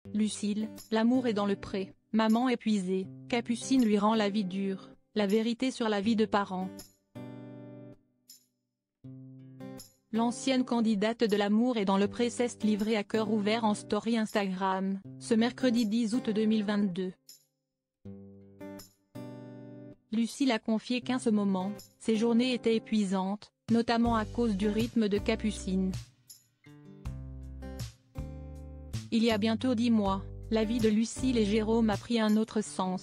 Lucille, l'amour est dans le pré, maman épuisée, Capucine lui rend la vie dure, la vérité sur la vie de parents. L'ancienne candidate de l'amour est dans le pré s'est livrée à cœur ouvert en story Instagram, ce mercredi 10 août 2022. Lucille a confié qu'en ce moment, ses journées étaient épuisantes, notamment à cause du rythme de Capucine. Il y a bientôt 10 mois, la vie de Lucille et Jérôme a pris un autre sens.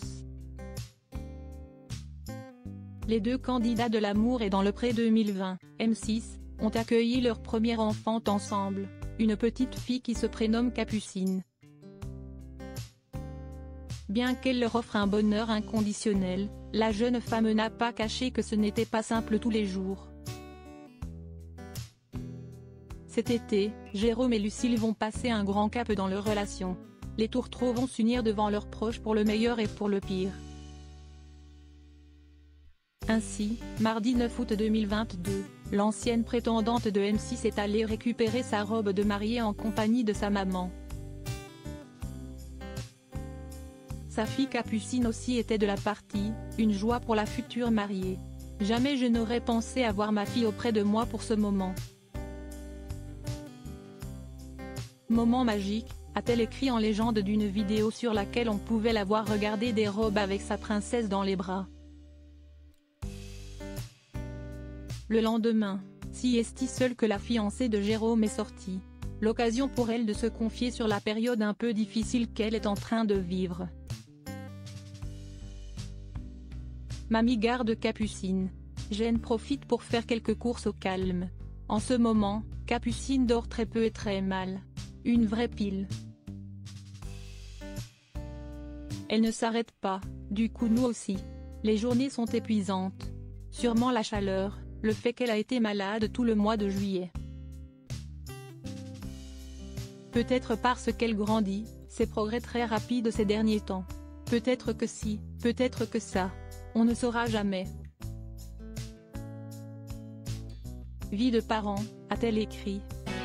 Les deux candidats de l'amour et dans le pré 2020, M6, ont accueilli leur première enfant ensemble, une petite fille qui se prénomme Capucine. Bien qu'elle leur offre un bonheur inconditionnel, la jeune femme n'a pas caché que ce n'était pas simple tous les jours. Cet été, Jérôme et Lucille vont passer un grand cap dans leur relation. Les tourtereaux vont s'unir devant leurs proches pour le meilleur et pour le pire. Ainsi, mardi 9 août 2022, l'ancienne prétendante de M6 est allée récupérer sa robe de mariée en compagnie de sa maman. Sa fille Capucine aussi était de la partie, une joie pour la future mariée. « Jamais je n'aurais pensé avoir ma fille auprès de moi pour ce moment. Moment magique », a-t-elle écrit en légende d'une vidéo sur laquelle on pouvait la voir regarder des robes avec sa princesse dans les bras. Le lendemain, si est seule que la fiancée de Jérôme est sortie. L'occasion pour elle de se confier sur la période un peu difficile qu'elle est en train de vivre. Mamie garde Capucine. J'en profite pour faire quelques courses au calme. En ce moment, Capucine dort très peu et très mal. Une vraie pile. Elle ne s'arrête pas, du coup nous aussi. Les journées sont épuisantes. Sûrement la chaleur, le fait qu'elle a été malade tout le mois de juillet. Peut-être parce qu'elle grandit, ses progrès très rapides ces derniers temps. Peut-être que si, peut-être que ça. On ne saura jamais. Vie de parents, a-t-elle écrit.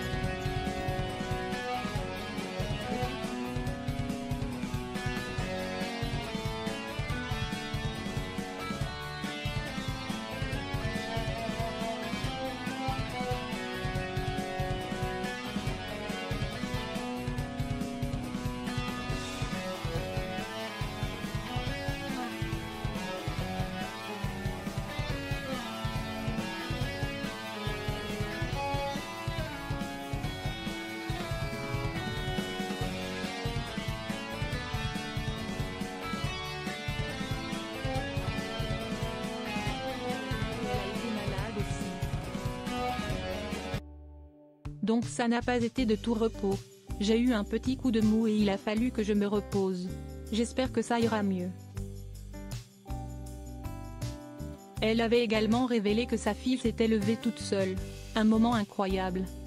Donc ça n'a pas été de tout repos. J'ai eu un petit coup de mou et il a fallu que je me repose. J'espère que ça ira mieux. Elle avait également révélé que sa fille s'était levée toute seule. Un moment incroyable.